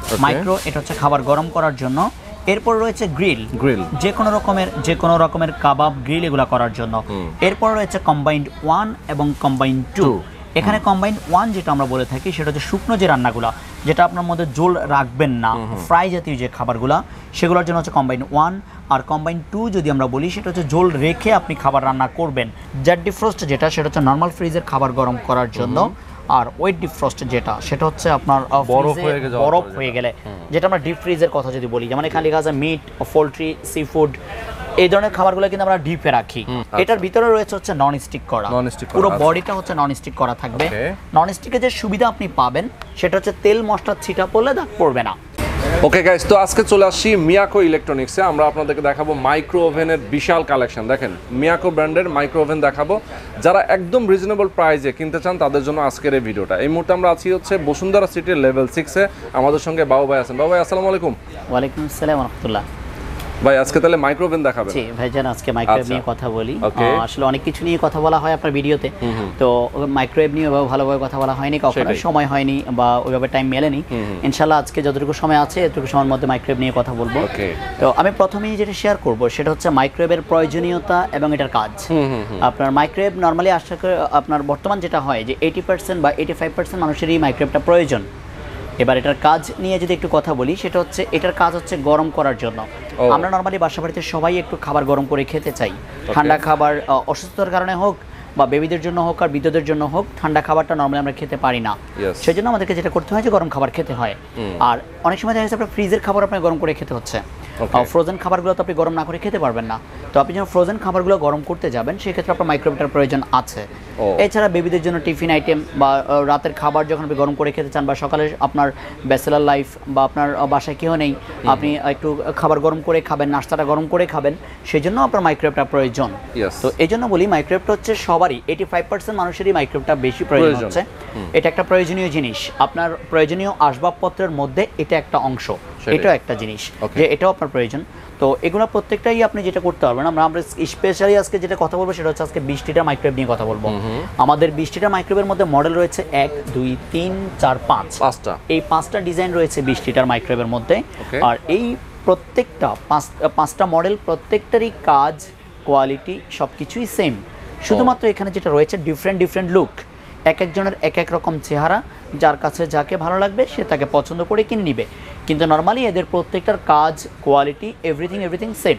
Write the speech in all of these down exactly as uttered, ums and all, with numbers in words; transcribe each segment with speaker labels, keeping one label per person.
Speaker 1: Micro এটা হচ্ছে খাবার গরম করার জন্য। এরপর রয়েছে গ্রিল,
Speaker 2: গ্রিল
Speaker 1: যে কোনো রকমের যে কোনো রকমের কাবাব গ্রিল এগুলো করার জন্য। এরপর রয়েছে কম্বাইন্ড ওয়ান এবং কম্বাইন্ড টু। এখানে কম্বাইন্ড ওয়ান যেটা আমরা বলে থাকি সেটা হচ্ছে শুকনো যে রান্নাগুলো, যেটা আপনার মধ্যে ঝোল রাখবেন না, ফ্রাই জাতীয় যে খাবারগুলো, সেগুলোর জন্য হচ্ছে কম্বাইন্ড ওয়ান। আর কম্বাইন্ড টু যদি আমরা বলি সেটা হচ্ছে ঝোল রেখে আপনি খাবার রান্না করবেন। জেট ডিফ্রস্ট যেটা সেটা হচ্ছে নর্মাল ফ্রিজের খাবার গরম করার জন্য। আর ওয়েট ডিফ্রস্ট যেটা সেটা হচ্ছে আপনার
Speaker 2: বরফ হয়ে গেলে
Speaker 1: বরফ হয়ে গেলে যেটা আমরা ডিপ ফ্রিজের কথা যদি বলি, যেমন এখানে লেখা আছে মিট, পোলট্রি, সি ফুড, এই ধরনের খাবারগুলো কিন্তু আমরা ডিপে রাখি। এটার ভিতরে রয়েছে হচ্ছে নন স্টিক করা, পুরো বডিটা হচ্ছে নন স্টিক করা থাকবে। নন স্টিকের যে সুবিধা আপনি পাবেন সেটা হচ্ছে তেল মশলা ছিটা পড়লে দাগ পড়বে না।
Speaker 2: ওকে গাইস, তো আজকে চলে আসছি মিয়াকো ইলেকট্রনিক্সে। আমরা আপনাদেরকে দেখাবো মাইক্রো ওভেনের বিশাল কালেকশন। দেখেন, মিয়াকো ব্র্যান্ডের মাইক্রো ওভেন দেখাবো। যারা একদম রিজনেবল প্রাইসে কিনতে চান তাদের জন্য আজকের এই ভিডিওটা। এই মুহূর্তে আমরা আছি হচ্ছে বসুন্ধরা সিটির লেভেল সিক্সে। আমাদের সঙ্গে বাবু ভাই আছেন। বাবু ভাই আসসালামু আলাইকুম।
Speaker 1: ওয়ালাইকুম আসসালাম ওয়া রাহমাতুল্লাহ।
Speaker 2: ভাই আজকে তাহলে মাইক্রো ওভেন দেখাবেন?
Speaker 1: জি ভাইজান, আজকে মাইক্রোওয়েভ নিয়ে কথা বলি। আসলে অনেক কিছু নিয়ে কথা বলা হয় আপনার ভিডিওতে, তো মাইক্রোওয়েভ নিয়ে ভালোভাবে কথা বলা হয়নি, কখনো সময় হয়নি বা ওইভাবে টাইম মেলেনি। ইনশাআল্লাহ আজকে যতটুকু সময় আছে এতটুকু সময়ের মধ্যে মাইক্রোওয়েভ নিয়ে কথা বলবো। তো আমি প্রথমেই যেটা শেয়ার করব সেটা হচ্ছে মাইক্রোওয়েভের প্রয়োজনীয়তা এবং এটার কাজ। আপনার মাইক্রোওয়েভ নর্মালি আশা করি আপনার বর্তমান যেটা হয় যে এইটি পার্সেন্ট বা এইটি ফাইভ পার্সেন্ট মানুষেরই মাইক্রোওয়েভটা প্রয়োজন। এবার এটার কাজ নিয়ে যদি একটু কথা বলি, সেটা হচ্ছে এটার কাজ হচ্ছে গরম করার জন্য। আমরা নর্মালি বাসা বাড়িতে সবাই একটু খাবার গরম করে খেতে চাই। ঠান্ডা খাবার অসুস্থতার কারণে হোক বা বেবিদের জন্য হোক আর বৃদ্ধদের জন্য হোক, ঠান্ডা খাবারটা নর্মালি আমরা খেতে পারি না। সেই জন্য আমাদেরকে যেটা করতে হয় যে গরম খাবার খেতে হয়। আর অনেক সময় দেখা যাচ্ছে আপনার ফ্রিজের খাবার আপনার গরম করে খেতে হচ্ছে। ফ্রোজেন খাবারগুলো তো আপনি গরম না করে খেতে পারবেন না। তো আপনি যখন ফ্রোজেন খাবারগুলো গরম করতে যাবেন সেক্ষেত্রে আপনার মাইক্রোওয়েভটার প্রয়োজন আছে। এছাড়া বেবিদের জন্য টিফিন আইটেম বা রাতের খাবার যখন আপনি গরম করে খেতে চান, বা সকালে আপনার ব্যাচেলার লাইফ বা আপনার বাসায় কেউ নেই, আপনি একটু খাবার গরম করে খাবেন, নাস্তাটা গরম করে খাবেন, সেই জন্য আপনার মাইক্রোওয়েভটা প্রয়োজন। তো এই জন্য বলি মাইক্রোওয়েভটা হচ্ছে সবারই, এইটি ফাইভ পার্সেন্ট মানুষেরই মাইক্রোওয়েভটা বেশি প্রয়োজন হচ্ছে। এটা একটা প্রয়োজনীয় জিনিস, আপনার প্রয়োজনীয় আসবাবপত্রের মধ্যে এটা একটা অংশ, এটাও একটা জিনিস যে এটাও আপনার প্রয়োজন। তো এগুলো প্রত্যেকটাই আপনি যেটা করতে পারবেন। আমরা আমরা স্পেশালি আজকে যেটা কথা বলবো সেটা হচ্ছে আজকে বিশটিটা মাইক্রোওয়েভ নিয়ে কথা বলবো। আমাদের বিশটিটা মাইক্রোওয়েভের মধ্যে মডেল রয়েছে এক, দুই, তিন, চার, পাঁচ, পাঁচটা। এই পাঁচটা ডিজাইন রয়েছে বিশটিটার মাইক্রোওয়েভের মধ্যে। আর এই প্রত্যেকটা পাঁচ পাঁচটা মডেল প্রত্যেকটারই কাজ, কোয়ালিটি সব কিছুই সেম। শুধুমাত্র এখানে যেটা রয়েছে ডিফারেন্ট ডিফারেন্ট লুক, এক একজনের এক এক রকম চেহারা, যার কাছে যাকে ভালো লাগবে সে তাকে পছন্দ করে কিনে নিবে। কিন্তু নর্মালি এদের প্রত্যেকটার কাজ, কোয়ালিটি, এভরিথিং এভরিথিং সেম।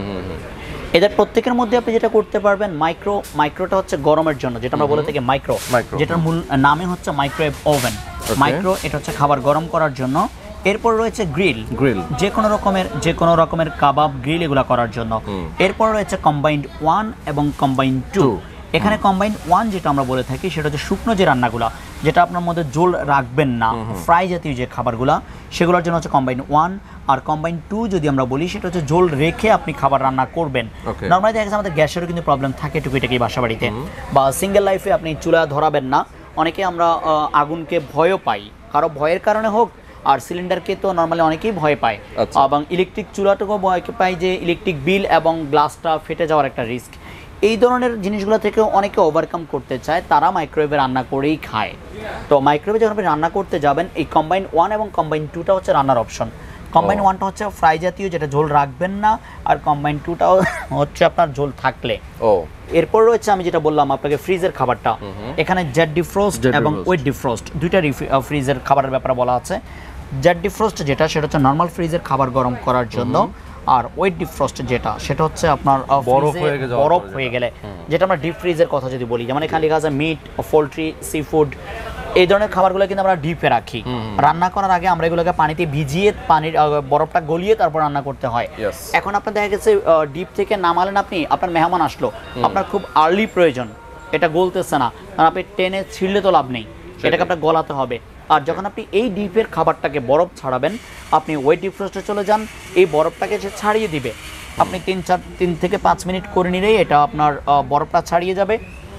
Speaker 1: এদের প্রত্যেকের মধ্যে আপনি যেটা করতে পারবেন, মাইক্রো মাইক্রোটা হচ্ছে গরমের জন্য, যেটা আমরা বলে থাকি মাইক্রো, যেটার মূল নামে হচ্ছে মাইক্রোওয়েভ ওভেন। মাইক্রো এটা হচ্ছে খাবার গরম করার জন্য। এরপর রয়েছে গ্রিল, গ্রিল যে কোনো রকমের যে কোনো রকমের কাবাব গ্রিল এগুলো করার জন্য। এরপর রয়েছে কম্বাইন্ড ওয়ান এবং কম্বাইন্ড টু। এখানে কম্বাইন্ড ওয়ান যেটা আমরা বলে থাকি সেটা হচ্ছে শুকনো যে রান্নাগুলো, যেটা আপনার মধ্যে ঝোল রাখবেন না, ফ্রাই জাতীয় যে খাবারগুলো, সেগুলোর জন্য হচ্ছে কম্বাইন্ড ওয়ান। আর কম্বাইন্ড টু যদি আমরা বলি সেটা হচ্ছে ঝোল রেখে আপনি খাবার রান্না করবেন। নর্মালি দেখা যাচ্ছে আমাদের গ্যাসেরও কিন্তু প্রবলেম থাকে টুকিটাকি বাসা বাড়িতে, বা সিঙ্গেল লাইফে আপনি চুলা ধরাবেন না। অনেকে আমরা আগুনকে ভয়ও পাই, কারো ভয়ের কারণে হোক, আর সিলিন্ডারকে তো নর্মালি অনেকেই ভয় পায়, এবং ইলেকট্রিক চুলাটাকেও ভয় পায় যে ইলেকট্রিক বিল এবং গ্লাসটা ফেটে যাওয়ার একটা রিস্ক। এই ধরনের জিনিসগুলো থেকেও অনেকে ওভারকাম করতে চায়, তারা মাইক্রোওয়েভে রান্না করেই খায়। তো মাইক্রোওয়েভে যখন আপনি রান্না করতে যাবেন, এই কম্বাইন ওয়ান এবং কম্বাইন টুটা হচ্ছে রান্নার অপশন। কম্বাইন ওয়ানটা হচ্ছে ফ্রাই জাতীয়, যেটা ঝোল রাখবেন না, আর কম্বাইন টুটাও হচ্ছে আপনার ঝোল থাকলে। ও এরপর রয়েছে আমি যেটা বললাম আপনাকে ফ্রিজের খাবারটা, এখানে জেট ডিফ্রস্ট এবং ওয়েট ডিফ্রস্ট দুইটা ফ্রিজের খাবারের ব্যাপারে বলা আছে। জেট ডিফ্রস্ট যেটা সেটা হচ্ছে নর্মাল ফ্রিজের খাবার গরম করার জন্য। আর ওয়েট ডিফ্রস্ট যেটা সেটা হচ্ছে আপনার বরফ হয়ে গেলে বরফ হয়ে গেলে যেটা আমরা ডিপ ফ্রিজের কথা যদি বলি, যেমন এখানে লেখা আছে মিট, পোলট্রি, সি ফুড, এই ধরনের খাবারগুলো কিন্তু আমরা ডিপে রাখি। রান্না করার আগে আমরা এগুলোকে পানিতে ভিজিয়ে, পানির বরফটা গলিয়ে তারপর রান্না করতে হয়। এখন আপনার দেখা গেছে ডিপ থেকে নামালেন আপনি, আপনার মেহমান আসলো, আপনার খুব আর্লি প্রয়োজন, এটা গলতেছে না, কারণ আপনি টেনে ছিঁড়লে তো লাভ নেই, এটাকে আপনার গলাতে হবে। আর যখন আপনি এই ডিপের খাবারটাকে বরফ ছাড়াবেন, আপনি ওয়েট ডিফ্রস্টে চলে যান, এই বরফটাকে সে ছাড়িয়ে দিবে। আপনি তিন চার তিন থেকে পাঁচ মিনিট করে নিলেই এটা আপনার বরফটা ছাড়িয়ে যাবে।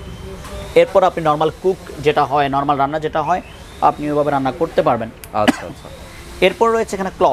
Speaker 1: এরপর আপনি নর্মাল কুক যেটা হয়, নর্মাল রান্না যেটা হয়, আপনি ওইভাবে রান্না করতে পারবেন। আচ্ছা আচ্ছা। এরপর রয়েছে এখানে ক্লক।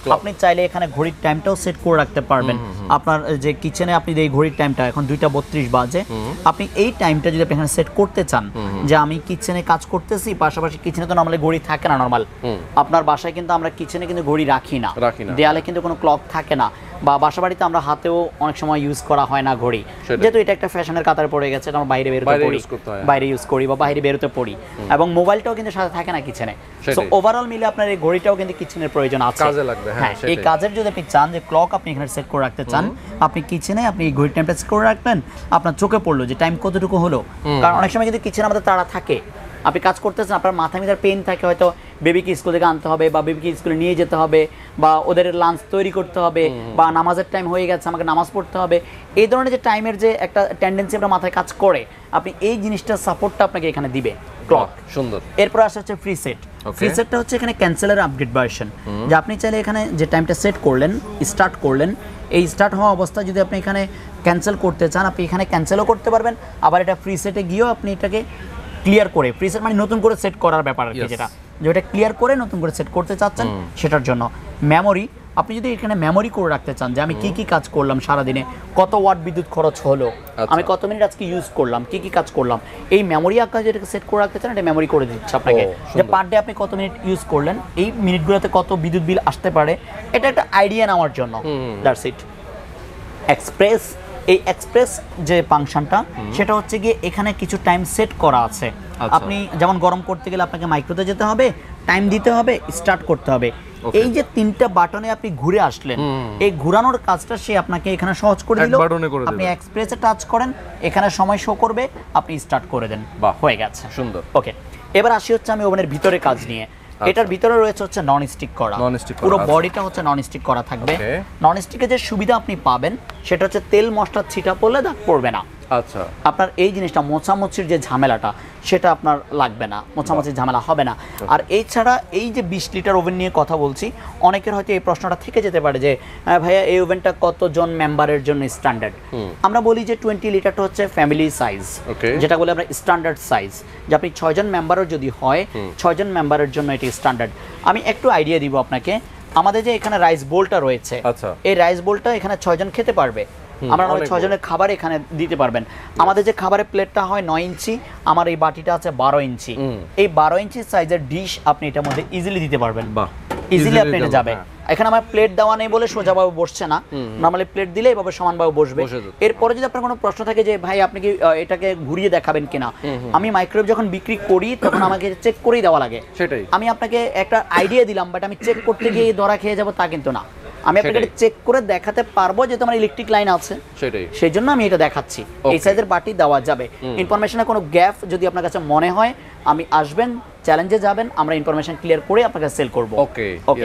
Speaker 1: আপনি চাইলে এখানে ঘড়ির টাইমটাও সেট করে রাখতে পারবেন। আপনার যে কিচেনে আপনি এই ঘড়ির টাইমটা এখন দুইটা বত্রিশ বাজে, আপনি এই টাইমটা যদি আপনি এখানে সেট করতে চান যে আমি কিচেনে কাজ করতেছি, পাশাপাশি কিচেনে তো নরমালি ঘড়ি থাকে না নরমাল, আপনার বাসায় কিন্তু আমরা কিচেনে কিন্তু ঘড়ি রাখি না, দেয়ালে কিন্তু কোনো ক্লক থাকে না, বা বাসা বাড়িতে আমরা হাতেও অনেক সময় ইউজ করা হয় না ঘড়ি, যেহেতু এটা একটা ফ্যাশনের কাতারে পড়ে গেছে, আমরা বাইরে বেরোতে পড়ি বাইরে ইউজ করি বা বাইরে বেরোতে পড়ি, এবং মোবাইলটাও কিন্তু সাথে থাকে না কিচেনে। সো ওভারঅল মিলে আপনার এই ঘড়িটাও কিন্তু কিচেনের প্রয়োজন আছে, কাজে লাগবে। হ্যাঁ, এই কাজের যদি আপনি চান যে ক্লক আপনি এখানে সেট করে রাখতে চান, আপনি কিচেনে আপনি এই ঘড়ির টাইমটা সেট করে রাখবেন, আপনার চোখে পড়লো যে টাইম কতটুকু হলো। কারণ অনেক সময় কিন্তু কিচেনে আমাদের তাড়া থাকে, আপনি কাজ করতেছেন, আপনার মাথায় মিটার পেন থাকে, হয়তো বেবিকে স্কুল থেকে আনতে হবে বা বেবিকে স্কুলে নিয়ে যেতে হবে, বা ওদের লাঞ্চ তৈরি করতে হবে, বা নামাজের টাইম হয়ে গেছে আমাকে নামাজ পড়তে হবে, এই ধরনের যে টাইমের যে একটা টেন্ডেন্সি আপনার মাথায় কাজ করে, আপনি এই জিনিসটার সাপোর্টটা আপনাকে এখানে দিবে ক্লক। সুন্দর। এরপর আসা হচ্ছে ফ্রি সেট। ফ্রি সেটটা হচ্ছে এখানে ক্যান্সেলের আপগ্রেড ভার্সন, যে আপনি চাইলে এখানে যে টাইমটা সেট করলেন, স্টার্ট করলেন, এই স্টার্ট হওয়া অবস্থায় যদি আপনি এখানে ক্যান্সেল করতে চান, আপনি এখানে ক্যান্সেলও করতে পারবেন, আবার এটা ফ্রি সেটে গিয়েও আপনি এটাকে ক্লিয়ার করে, ফ্রি সেট মানে নতুন করে সেট করার ব্যাপার আর কি, যেটা যেটা ক্লিয়ার করে নতুন করে সেট করতে চাচ্ছেন সেটার জন্য। মেমোরি, আপনি যদি এখানে মেমোরি করে রাখতে চান যে আমি কি কি কাজ করলাম সারাদিনে, কত ওয়াট বিদ্যুৎ খরচ হলো, আমি কত মিনিট আজকে ইউজ করলাম, কি কি কাজ করলাম, এই মেমোরি আকারে যেটাকে সেট করে রাখতে চান, এটা মেমোরি করে দিচ্ছে আপনাকে, যে পার ডে আপনি কত মিনিট ইউজ করলেন, এই মিনিটগুলোতে কত বিদ্যুৎ বিল আসতে পারে, এটা একটা আইডিয়া নেওয়ার জন্য। That's it. এক্সপ্রেস, এই এক্সপ্রেস যে ফাংশনটা, সেটা হচ্ছে গিয়ে এখানে কিছু টাইম সেট করা আছে। আপনি যেমন গরম করতে গেলে আপনাকে মাইক্রোতে যেতে হবে, টাইম দিতে হবে, স্টার্ট করতে হবে, এই যে তিনটা বাটনে আপনি ঘুরে আসলেন, এই ঘোরানোর কাজটা সে আপনাকে এখানে সহজ করে দিল। আপনি এক্সপ্রেসে টাচ করেন, এখানে সময় শো করবে, আপনি স্টার্ট করে দেন, হয়ে গেছে। সুন্দর। ওকে, এবার আসি হচ্ছে আমি ওভেনের ভিতরে কাজ নিয়ে। এটার ভিতরে রয়েছে হচ্ছে নন স্টিক করা, পুরো বডিটা হচ্ছে নন স্টিক করা থাকবে। নন স্টিকে যে সুবিধা আপনি পাবেন সেটা হচ্ছে তেল মশলা ছিটা পড়লে দাগ পড়বে না। আচ্ছা, আপনার এই জিনিসটা মোছামুছির যে ঝামেলাটা সেটা আপনার লাগবে না, মোছামুছির ঝামেলা হবে না। আর এছাড়া এই যে বিশ লিটার ওভেন নিয়ে কথা বলছি, অনেকের হয়তো এই প্রশ্নটা থেকে যেতে পারে যে ভাইয়া এই ওভেনটা কতজন মেম্বারের জন্য স্ট্যান্ডার্ড। আমরা বলি যে টোয়েন্টি লিটারটা হচ্ছে ফ্যামিলি সাইজ, যেটা বলে আমরা স্ট্যান্ডার্ড সাইজ, যে আপনি ছয়জন মেম্বারও যদি হয়, ছয়জন মেম্বারের জন্য এটি স্ট্যান্ডার্ড। আমি একটু আইডিয়া দিব আপনাকে, আমাদের যে এখানে রাইস বোলটা রয়েছে, এই রাইস বোলটা এখানে ছয়জন খেতে পারবে, আমরা ছয় জনের খাবার এখানে দিতে পারবেন। আমাদের যে খাবারের প্লেটটা হয় নয় ইঞ্চি, আমার এই বাটিটা আছে বারো ইঞ্চি, এই বারো ইঞ্চি সাইজের ডিশ আপনি এটার মধ্যে ইজিলি দিতে পারবেন, ইজিলি আপনি এটা যাবে। এখানে আমার প্লেট দেওয়া নেই বলে সোজাভাবে বসছে না, নর্মালি প্লেট দিলে এভাবে সমানভাবে বসবে। এরপরে যদি আপনার কোনো প্রশ্ন থাকে যে ভাই আপনি কি এটাকে ঘুরিয়ে দেখাবেন কিনা, আমি মাইক্রোওয়েভ যখন বিক্রি করি তখন আমাকে চেক করেই দেওয়া লাগে, সেটাই আমি আপনাকে একটা আইডিয়া দিলাম, বাট আমি চেক করতে গিয়ে ধরা খেয়ে যাবো তা কিন্তু না, আমি আপনাকে চেক করে দেখাতে পারবো যে তোমার ইলেকট্রিক লাইন আছে, সেটাই সেই জন্য আমি এটা দেখাচ্ছি। এই সাইজের বাটি দেওয়া যাবে। ইনফরমেশনের কোনো গ্যাপ যদি আপনার কাছে মনে হয়, আমি আসবেন, চ্যালেঞ্জে যাবেন, আমরা ইনফরমেশন ক্লিয়ার করে আপনাকে সেল করব। ওকে ওকে।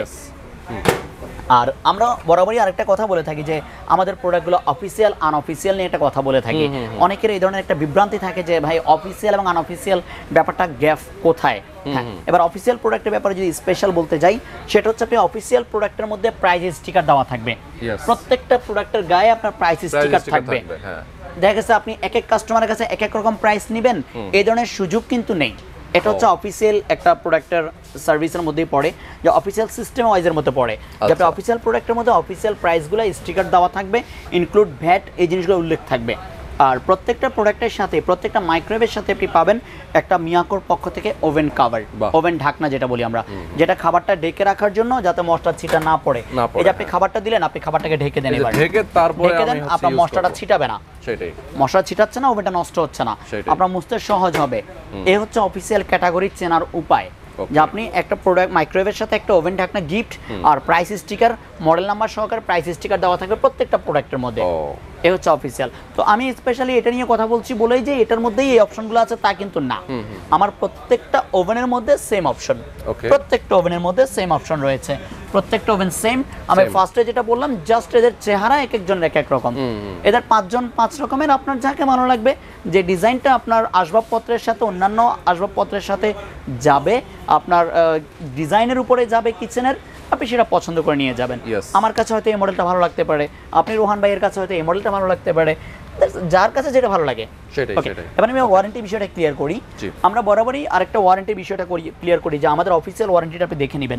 Speaker 1: আর আমরা বরাবরই আরেকটা কথা বলে থাকি যে আমাদের প্রোডাক্টগুলো অফিসিয়াল আনঅফিসিয়াল নিয়ে একটা কথা বলে থাকি। অনেকের এই ধরনের একটা বিভ্রান্তি থাকে যে ভাই অফিসিয়াল এবং আনঅফিসিয়াল ব্যাপারটা গ্যাপ কোথায়। এবার অফিসিয়াল প্রোডাক্টের ব্যাপারে যদি স্পেশাল বলতে যাই, সেটা হচ্ছে আপনি অফিসিয়াল প্রোডাক্টের মধ্যে প্রাইস স্টিকার দেওয়া থাকবে, প্রত্যেকটা প্রোডাক্টের গায়ে আপনার প্রাইস স্টিকার থাকবে। দেখা গেছে আপনি এক এক কাস্টমারের কাছে এক এক রকম প্রাইস নেবেন, এই ধরনের সুযোগ কিন্তু নেই। এটা হচ্ছে অফিসিয়াল একটা প্রোডাক্টের সার্ভিসের মধ্যেই পড়ে, যে অফিসিয়াল সিস্টেম ওয়াইজের মধ্যে পড়ে, যে আপনি অফিসিয়াল প্রোডাক্টের মধ্যে অফিসিয়াল প্রাইসগুলো স্টিকার দেওয়া থাকবে, ইনক্লুড ভ্যাট, এই জিনিসগুলো উল্লেখ থাকবে। আর প্রত্যেকটা প্রোডাক্টের সাথে, প্রত্যেকটা মাইক্রোওয়েভের সাথে আপনি পাবেন একটা মিয়াকোর পক্ষ থেকে ওভেন কাভার, ওভেন ঢাকনা যেটা বলি আমরা, যেটা খাবারটা ঢেকে রাখার জন্য যাতে মশলা ছিটা না পড়ে। এই যে আপনি খাবারটা দিলেন, আপনি খাবারটাকে ঢেকে দেন, এবার ঢেকে তারপরে ঢেকে দেন, আপনার মশলাটা ছিটাবে না, সেটাই মশলা ছিটাচ্ছে না, ওভেনটা নষ্ট হচ্ছে না, আপনার মুছতে সহজ হবে। এই হচ্ছে অফিসিয়াল ক্যাটাগরি চেনার উপায়, যে আপনি একটা প্রোডাক্ট মাইক্রোওয়েভের সাথে একটা ওভেন ঢাকনা গিফট আর প্রাইস স্টিকার, মডেল নাম্বার সহকারে প্রাইস স্টিকার দেওয়া থাকবে প্রত্যেকটা প্রোডাক্টের মধ্যে। এই হচ্ছে অফিসিয়াল। তো আমি স্পেশালি এটা নিয়ে কথা বলছি বলেই যে এটার মধ্যেই এই অপশনগুলো আছে তা কিন্তু না, আমার প্রত্যেকটা ওভেনের মধ্যে সেম অপশন, প্রত্যেকটা ওভেনের মধ্যে সেম অপশন রয়েছে, প্রত্যেকটা ওভেন সেম। আমি ফার্স্টে যেটা বললাম, জাস্ট এদের চেহারা এক একজনের এক এক রকম, এদের পাঁচজন পাঁচ রকমের, আপনার যাকে ভালো লাগবে, যে ডিজাইনটা আপনার আসবাবপত্রের সাথে, অন্যান্য আসবাবপত্রের সাথে যাবে, আপনার ডিজাইনের উপরে যাবে কিচেনের, আপনি সেটা পছন্দ করে নিয়ে যাবেন। আমার কাছে হয়তো এই মডেলটা ভালো লাগতে পারে, আপনি রোহান ভাইয়ের কাছে হয়তো এই মডেলটা ভালো লাগতে পারে, যার কাছে যেটা ভালো লাগে সেটাই। এবার আমি ওয়ারেন্টি বিষয়টা ক্লিয়ার করি। আমরা বরাবরই আরেকটা ওয়ারেন্টি বিষয়টা করি ক্লিয়ার করি, যে আমাদের অফিসিয়াল ওয়ারেন্টিটা আপনি দেখে নেবেন।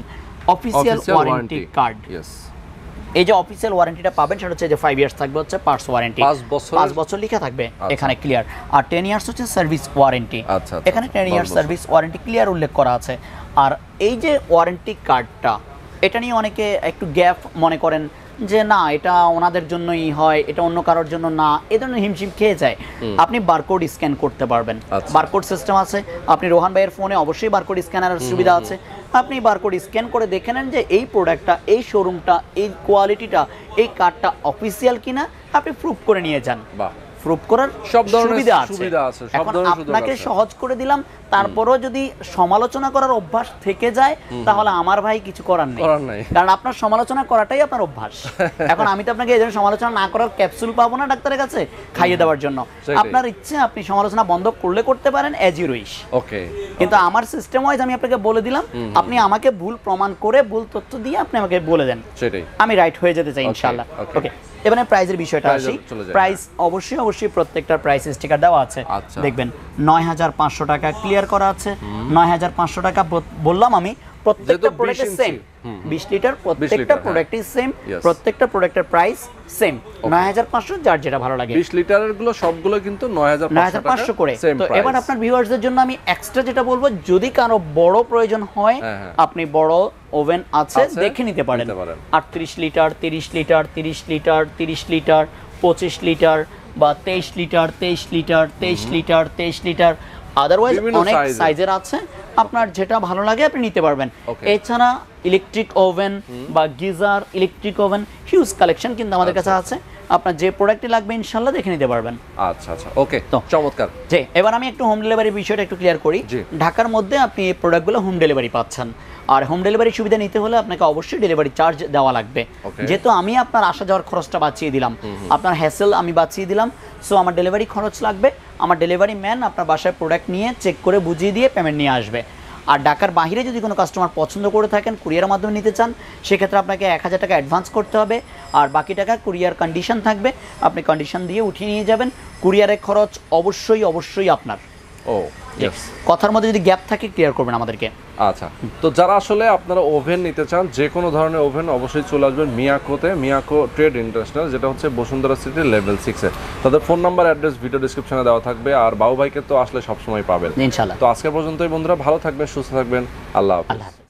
Speaker 1: Official warranty card.
Speaker 2: ইয়েস,
Speaker 1: এই যে অফিসিয়াল ওয়ারেন্টিটা পাবেন সেটা হচ্ছে যে ফাইভ ইয়ার্স থাকবে হচ্ছে পার্টস ওয়ারেন্টি,
Speaker 2: পাঁচ বছর
Speaker 1: পাঁচ বছর লেখা থাকবে এখানে ক্লিয়ার। আর টেন ইয়ার্স হচ্ছে সার্ভিস ওয়ারেন্টি, এখানে ten years service warranty clear উল্লেখ করা আছে। আর এই যে ওয়ারেন্টি কার্ডটা, এটা নিয়ে অনেকে একটু গ্যাপ মনে করেন যে না এটা ওনাদের জন্যই হয়, এটা অন্য কারোর জন্য না, এই ধরনের হিমশিম খেয়ে যায়। আপনি বারকোড স্ক্যান করতে পারবেন, বারকোড সিস্টেম আছে। আপনি রোহান ভাইয়ের ফোনে অবশ্যই বারকোড স্ক্যানারের সুবিধা আছে। আপনি বারকোড স্ক্যান করে দেখে নেন যে এই প্রোডাক্টটা, এই শোরুমটা, এই কোয়ালিটিটা, এই কার্ডটা অফিসিয়াল কিনা, আপনি প্রুফ করে নিয়ে যান।
Speaker 2: বাহ,
Speaker 1: প্রুফ করার
Speaker 2: সব ধরনের
Speaker 1: সুবিধা
Speaker 2: সুবিধা আছে, সব
Speaker 1: এখন
Speaker 2: ধরনের
Speaker 1: আপনাকে সহজ করে দিলাম। তারপরও যদি সমালোচনা করার অভ্যাস থেকে যায় তাহলে আমার ভাই কিছু করার নেই, কারণ আপনার সমালোচনা করাটাই আপনার অভ্যাস। এখন আমি তো আপনাকে এই ধরনের সমালোচনা না করার ক্যাপসুল পাবো না ডাক্তারের কাছে খাইয়ে দেওয়ার জন্য। আপনার ইচ্ছে আপনি সমালোচনা বন্ধ করলে করতে পারেন, এজ ইউ উইশ। ওকে, কিন্তু আমার সিস্টেম ওয়াইজ আমি আপনাকে বলে দিলাম, আপনি আমাকে ভুল প্রমাণ করে ভুল তথ্য দিয়ে আপনি আমাকে বলে দেন, সেটাই আমি রাইট হয়ে যেতে চাই ইনশাআল্লাহ। ওকে, এবারে প্রাইজের বিষয়টা আসি। প্রাইস অবশ্যই অবশ্যই প্রত্যেকটা প্রাইস স্টিকার দেওয়া আছে, দেখবেন নয় হাজার পাঁচশো টাকা ক্লিয়ার করা আছে। নয় হাজার পাঁচশো টাকা বললাম আমি, প্রত্যেকটা প্রোডাক্টের সেম, বিশ লিটার প্রত্যেকটা প্রোডাক্টই সেম, প্রত্যেকটা প্রোডাক্টের প্রাইস সেম নয় হাজার পাঁচশো, যার যেটা ভালো লাগে।
Speaker 2: বিশ লিটারের গুলো সবগুলো কিন্তু নয় হাজার পাঁচশো করে। তো
Speaker 1: এবার আপনার ভিউয়ার্সদের জন্য আমি এক্সট্রা যেটা বলবো, যদি কারো বড় প্রয়োজন হয় আপনি বড় ওভেন আছে দেখে নিতে পারেন। আটত্রিশ লিটার, তিরিশ লিটার, তিরিশ লিটার, তিরিশ লিটার, পঁচিশ লিটার বা তেইশ লিটার, তেইশ লিটার, তেইশ লিটার, তেইশ লিটার, আদারওয়াইজ অনেক সাইজের আছে। আপনার যেটা ভালো লাগে আপনি নিতে পারবেন। এছাড়া ইলেকট্রিক ওভেন বা geyser, electric oven huge collection কিন্তু আমাদের কাছে আছে। আপনার যে প্রোডাক্টটি লাগবে ইনশাআল্লাহ দেখে নিতে পারবেন।
Speaker 2: আচ্ছা আচ্ছা, ওকে, তো চমৎকার।
Speaker 1: জি, এবার আমি একটু হোম ডেলিভারির বিষয়টা একটু ক্লিয়ার করি। ঢাকার মধ্যে আপনি এই প্রোডাক্টগুলো হোম ডেলিভারি পাচ্ছেন। আর হোম ডেলিভারি সুবিধা নিতে হলে আপনাকে অবশ্যই ডেলিভারি চার্জ দেওয়া লাগবে। যেহেতু আমি আপনার আসা যাওয়ার খরচটা বাঁচিয়ে দিলাম, আপনার হ্যাসেল আমি বাঁচিয়ে দিলাম, সো আমার ডেলিভারি খরচ লাগবে। আমার ডেলিভারি ম্যান আপনার বাসায় প্রোডাক্ট নিয়ে চেক করে বুঝিয়ে দিয়ে পেমেন্ট নিয়ে আসবে। আর ঢাকার বাইরে যদি কোনো কাস্টমার পছন্দ করে থাকেন, কুরিয়ারের মাধ্যমে নিতে চান, সেক্ষেত্রে আপনাকে এক হাজার টাকা অ্যাডভান্স করতে হবে। আর বাকি টাকা কুরিয়ার কন্ডিশন থাকবে, আপনি কন্ডিশন দিয়ে উঠিয়ে নিয়ে যাবেন। কুরিয়ারের খরচ অবশ্যই অবশ্যই আপনার। ও, কথার মধ্যে যদি গ্যাপ থাকে ক্লিয়ার করবেন আমাদেরকে।
Speaker 2: আচ্ছা, তো যারা আসলে আপনারা ওভেন নিতে চান, যে কোনো ধরনের ওভেন, অবশ্যই চলে আসবেন মিয়াকোতে, মিয়াকো ট্রেড ইন্টারন্যাশনাল, যেটা হচ্ছে বসুন্ধরা সিটি লেভেল সিক্সে। তাদের ফোন নাম্বার, অ্যাড্রেস ভিডিও ডিসক্রিপশনে দেওয়া থাকবে। আর বাবু ভাইকে তো আসলে সবসময় পাবেন ইনশাআল্লাহ। তো আজকে পর্যন্তই বন্ধুরা, ভালো থাকবেন, সুস্থ থাকবেন, আল্লাহ হাফেজ।